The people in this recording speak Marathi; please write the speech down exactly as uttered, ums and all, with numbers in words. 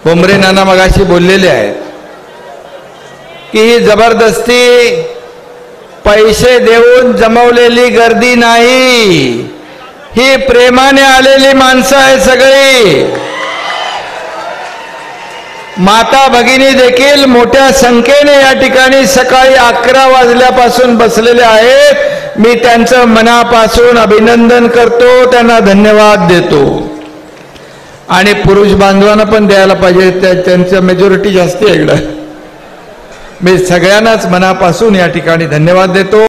भुमरे नाना मगाशी बोललेले आहेत की ही जबरदस्ती पैसे देऊन जमवलेली गर्दी नाही, ही प्रेमाने आलेली माणसं आहे सगळी। माता भगिनी देखील मोठ्या संख्येने या ठिकाणी सकाळी अकरा वाजल्यापासून बसलेले आहेत। मी त्यांचं मनापासून अभिनंदन करतो, त्यांना धन्यवाद देतो। आणि पुरुष बांधवांना पण द्यायला पाहिजे, त्यांचं मेजॉरिटी जास्ती आहे इकडं। मी सगळ्यांनाच मनापासून या ठिकाणी धन्यवाद देतो।